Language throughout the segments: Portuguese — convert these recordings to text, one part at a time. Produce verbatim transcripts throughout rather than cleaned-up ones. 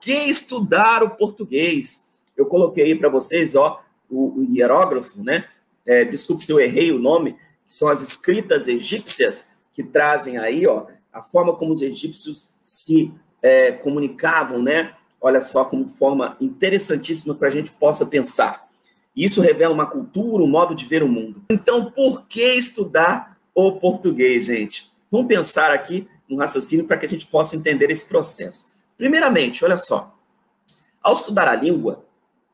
que estudar o português? Eu coloquei aí para vocês, ó, o, o hierógrafo, né? É, desculpe se eu errei o nome, que são as escritas egípcias, que trazem aí, ó, a forma como os egípcios se é, comunicavam, né? Olha só como forma interessantíssima para a gente possa pensar. Isso revela uma cultura, um modo de ver o mundo. Então, por que estudar o português, gente? Vamos pensar aqui no raciocínio para que a gente possa entender esse processo. Primeiramente, olha só, ao estudar a língua,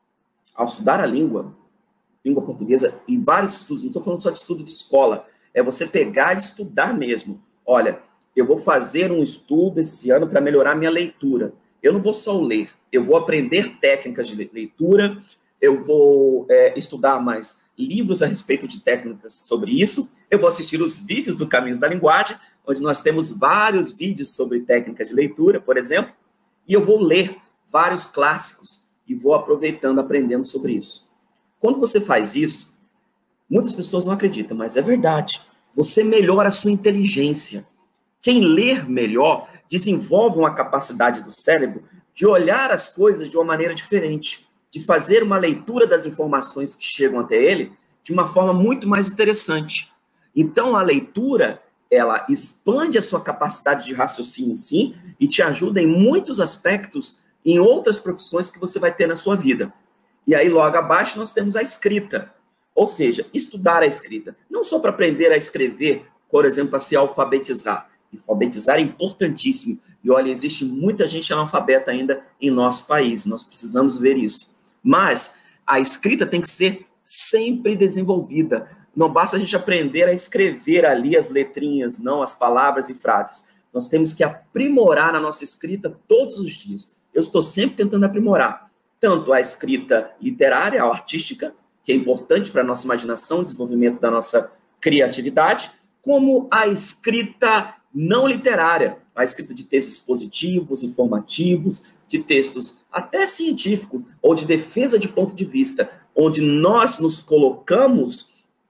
ao estudar a língua, língua portuguesa, e vários estudos, não estou falando só de estudo de escola, é você pegar e estudar mesmo. Olha, eu vou fazer um estudo esse ano para melhorar minha leitura. Eu não vou só ler, eu vou aprender técnicas de leitura, eu vou é, estudar mais livros a respeito de técnicas sobre isso, eu vou assistir os vídeos do Caminhos da Linguagem, onde nós temos vários vídeos sobre técnicas de leitura, por exemplo, e eu vou ler vários clássicos e vou aproveitando, aprendendo sobre isso. Quando você faz isso, muitas pessoas não acreditam, mas é verdade. Você melhora a sua inteligência. Quem ler melhor desenvolve uma capacidade do cérebro de olhar as coisas de uma maneira diferente, de fazer uma leitura das informações que chegam até ele de uma forma muito mais interessante. Então, a leitura, ela expande a sua capacidade de raciocínio, sim, e te ajuda em muitos aspectos em outras profissões que você vai ter na sua vida. E aí, logo abaixo, nós temos a escrita. Ou seja, estudar a escrita. Não só para aprender a escrever, por exemplo, para se alfabetizar. Alfabetizar é importantíssimo. E olha, existe muita gente analfabeta ainda em nosso país. Nós precisamos ver isso. Mas a escrita tem que ser sempre desenvolvida. Não basta a gente aprender a escrever ali as letrinhas, não as palavras e frases. Nós temos que aprimorar na nossa escrita todos os dias. Eu estou sempre tentando aprimorar. Tanto a escrita literária, a artística, que é importante para a nossa imaginação, desenvolvimento da nossa criatividade, como a escrita não literária, a escrita de textos positivos, informativos, de textos até científicos, ou de defesa de ponto de vista, onde nós nos colocamos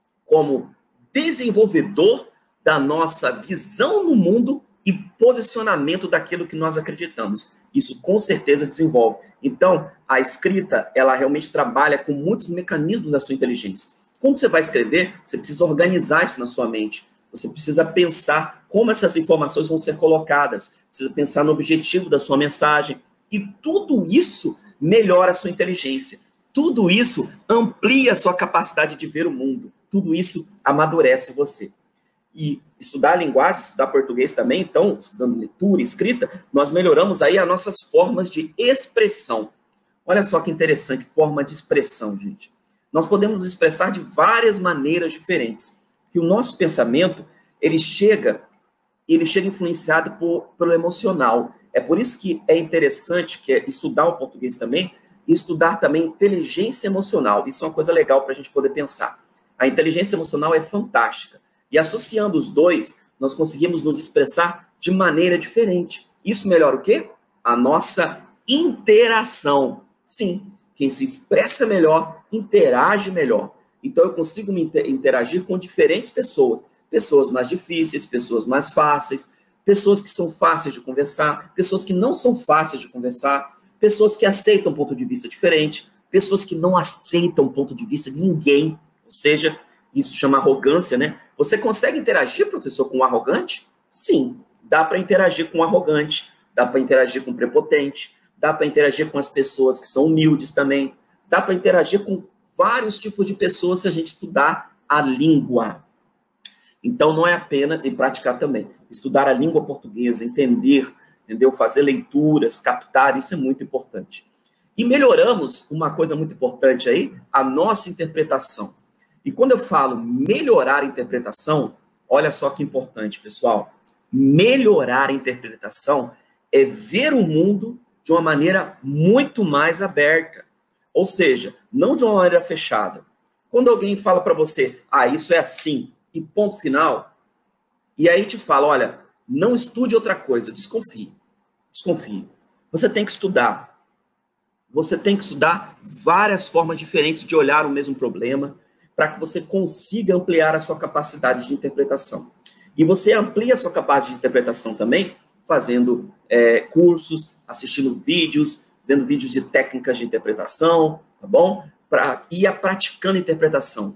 como desenvolvedor da nossa visão no mundo e posicionamento daquilo que nós acreditamos. Isso com certeza desenvolve. Então, a escrita, ela realmente trabalha com muitos mecanismos da sua inteligência. Quando você vai escrever, você precisa organizar isso na sua mente. Você precisa pensar como essas informações vão ser colocadas. Precisa pensar no objetivo da sua mensagem. E tudo isso melhora a sua inteligência. Tudo isso amplia a sua capacidade de ver o mundo. Tudo isso amadurece você. E estudar linguagem, estudar português também, então, estudando leitura e escrita, nós melhoramos aí as nossas formas de expressão. Olha só que interessante, forma de expressão, gente. Nós podemos nos expressar de várias maneiras diferentes. Que o nosso pensamento, ele chega, ele chega influenciado por, pelo emocional. É por isso que é interessante que é estudar o português também, e estudar também inteligência emocional. Isso é uma coisa legal para a gente poder pensar. A inteligência emocional é fantástica. E associando os dois, nós conseguimos nos expressar de maneira diferente. Isso melhora o quê? A nossa interação. Sim, quem se expressa melhor, interage melhor. Então, eu consigo me interagir com diferentes pessoas. Pessoas mais difíceis, pessoas mais fáceis, pessoas que são fáceis de conversar, pessoas que não são fáceis de conversar, pessoas que aceitam um ponto de vista diferente, pessoas que não aceitam um ponto de vista de ninguém. Ou seja, isso chama arrogância, né? Você consegue interagir, professor, com um arrogante? Sim, dá para interagir com um arrogante, dá para interagir com um prepotente, dá para interagir com as pessoas que são humildes também, dá para interagir com vários tipos de pessoas se a gente estudar a língua. Então, não é apenas, e praticar também, estudar a língua portuguesa, entender, entendeu? Fazer leituras, captar, isso é muito importante. E melhoramos, uma coisa muito importante aí, a nossa interpretação. E quando eu falo melhorar a interpretação, olha só que importante, pessoal. Melhorar a interpretação é ver o mundo de uma maneira muito mais aberta. Ou seja, não de uma maneira fechada. Quando alguém fala para você, ah, isso é assim, e ponto final, e aí te fala, olha, não estude outra coisa, desconfie. Desconfie. Você tem que estudar. Você tem que estudar várias formas diferentes de olhar o mesmo problema, para que você consiga ampliar a sua capacidade de interpretação. E você amplia a sua capacidade de interpretação também, fazendo é, cursos, assistindo vídeos, vendo vídeos de técnicas de interpretação, tá bom? Para ir praticando interpretação.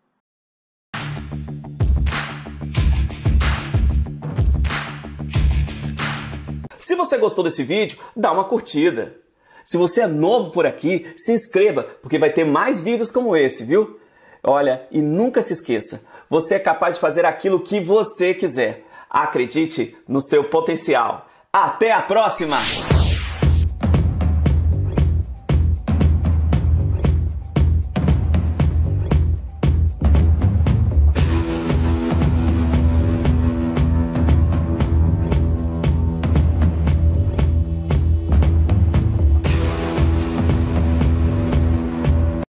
Se você gostou desse vídeo, dá uma curtida. Se você é novo por aqui, se inscreva, porque vai ter mais vídeos como esse, viu? Olha, e nunca se esqueça, você é capaz de fazer aquilo que você quiser. Acredite no seu potencial. Até a próxima!